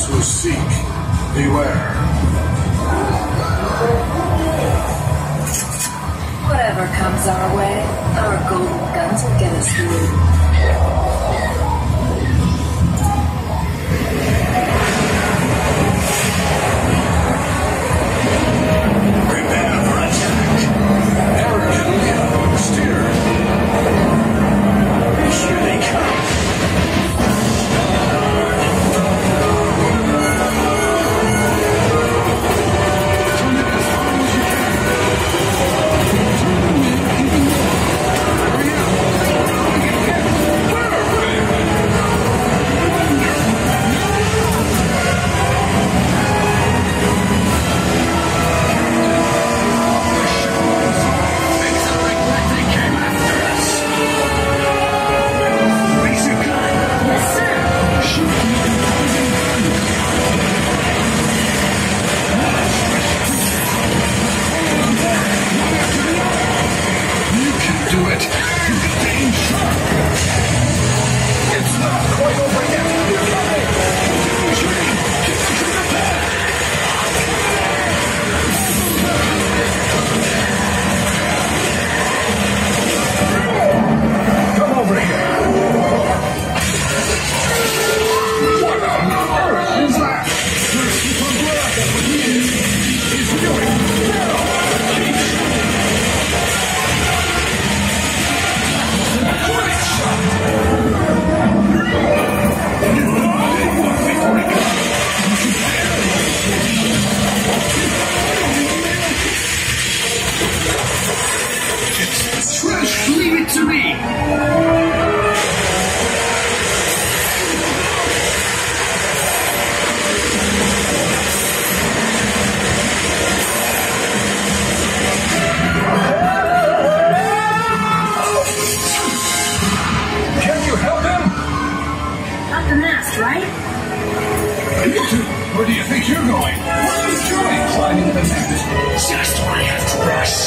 those who seek, beware. Whatever comes our way, our golden guns will get us through. Prepare for attack. American, steer. Here they come. Where do you think you're going? What are you doing climbing the mountain? Just what I have to rush.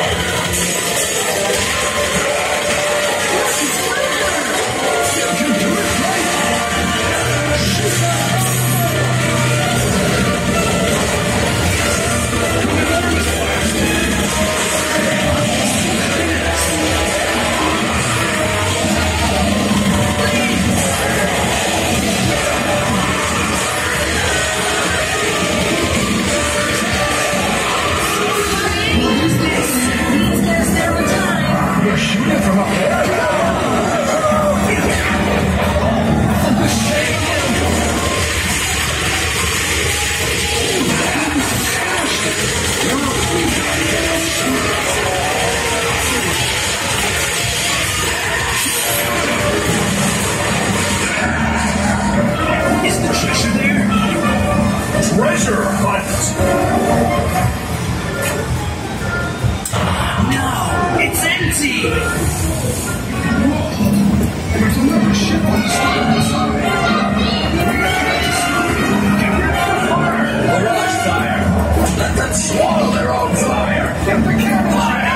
You can do it, right? Shooting from up there. Is the treasure there? Treasure hunt. No, it's empty. There's another ship on the side. Get rid of the fire. Barrage fire. Let them swallow their own fire. Get the campfire.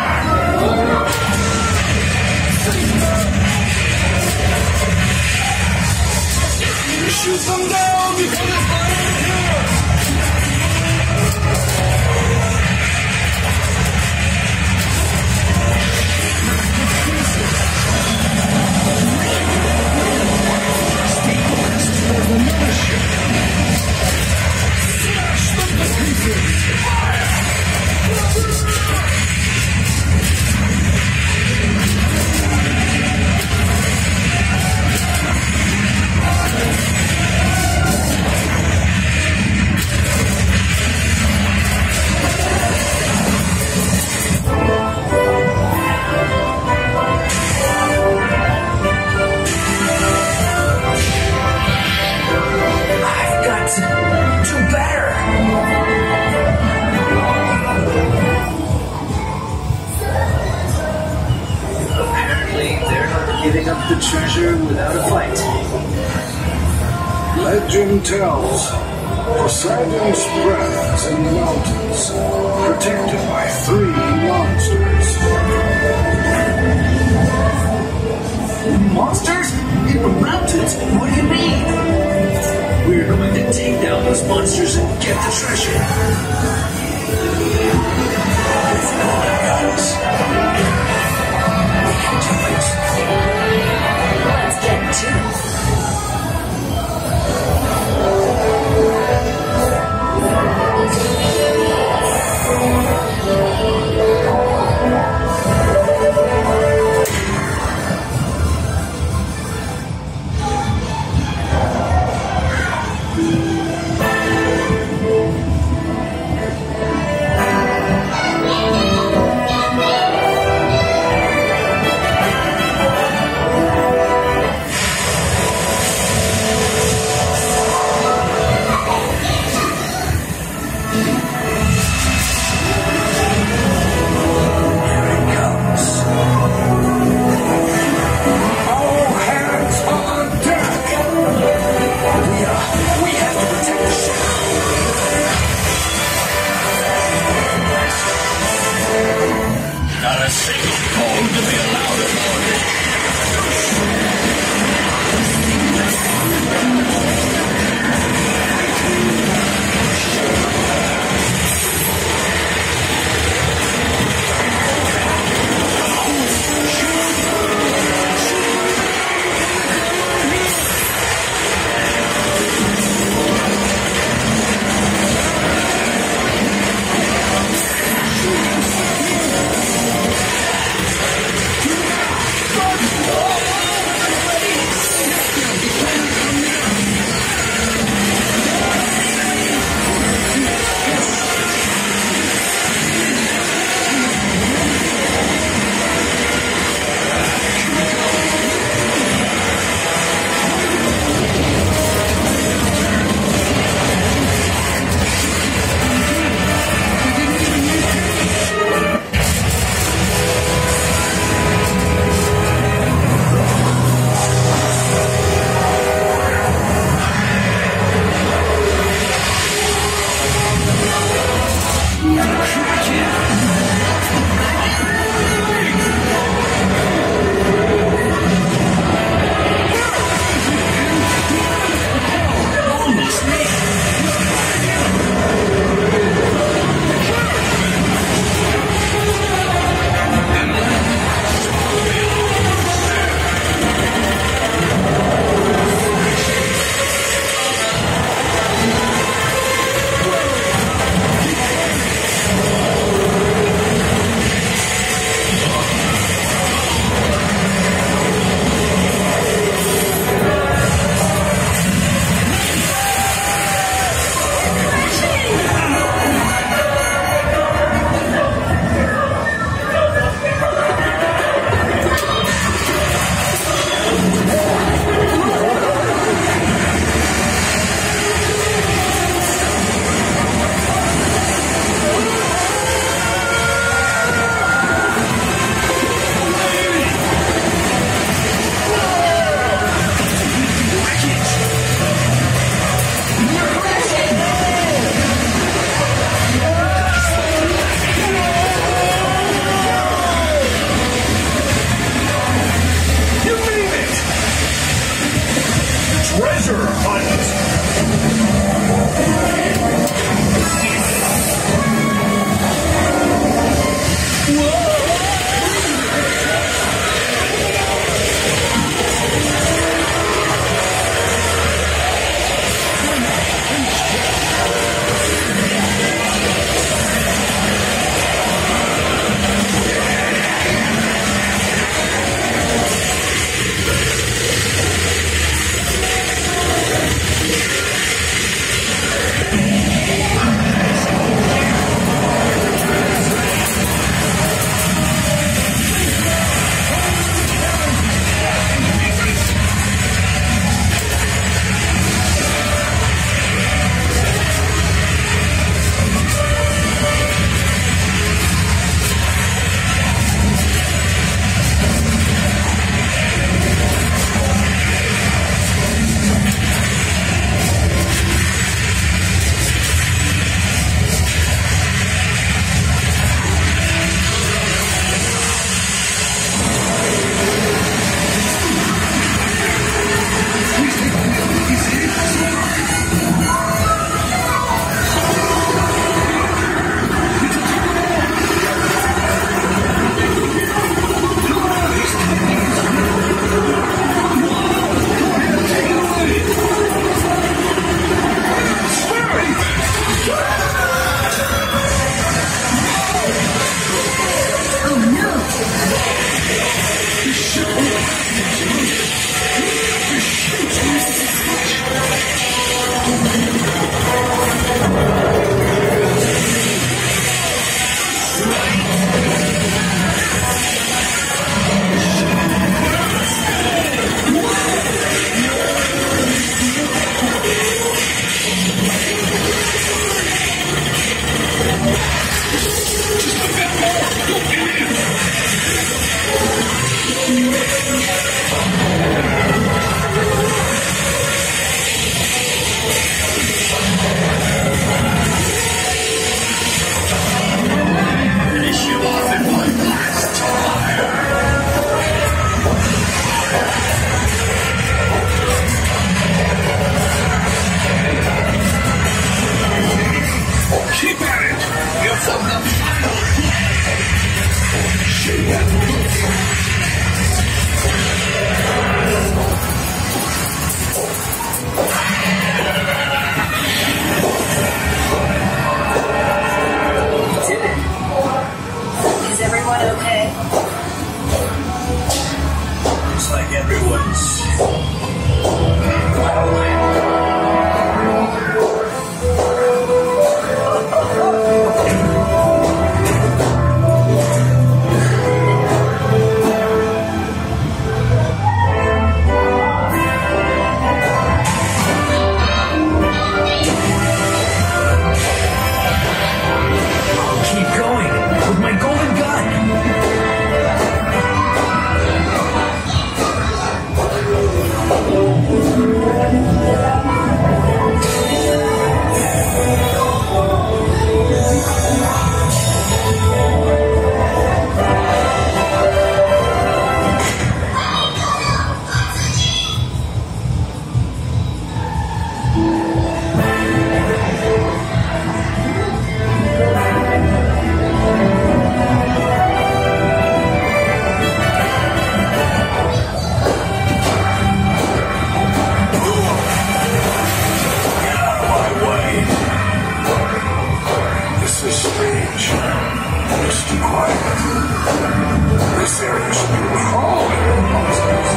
Shoot them down before the fire appears. Another ship. Smash them to pieces. Fire! Giving up the treasure without a fight. Legend tells, Poseidon's breath is in the mountains, protected by 3 monsters. Monsters? In the mountains? What do you mean? We're going to take down those monsters and get the treasure. If no one got us, we can do it. Let's get to it. pilot. This area should be crawling with monsters.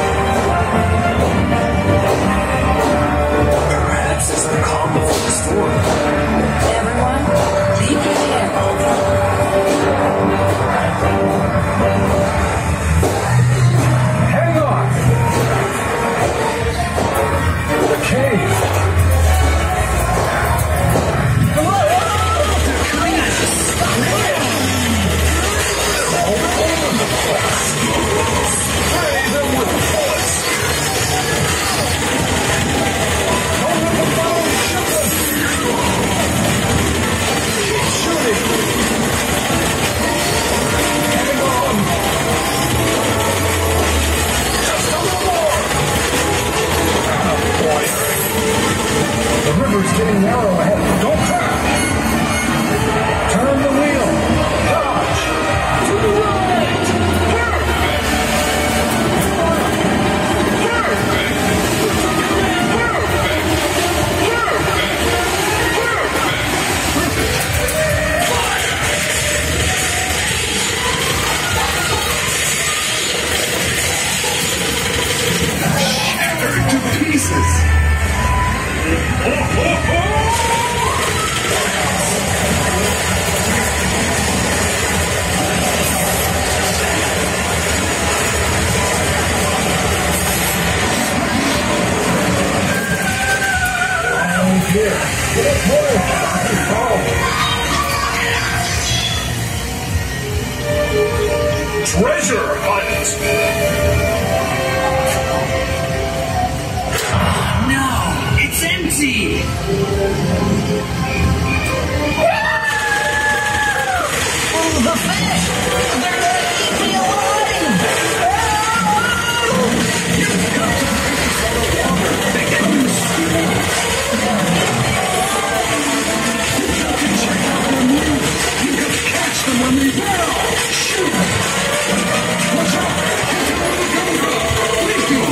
Perhaps it's the calm before the storm. Everyone, leave your camp. Hang on! The cave! The river's getting narrow ahead. Don't crash! Turn the wheel! Dodge! To the right! Perfect! Perfect! Shattered to pieces! Treasure hunt! No, it's empty. The fish! They're gonna eat me alive! Catch them when they barrel. Shoot them. Watch out. Thank you.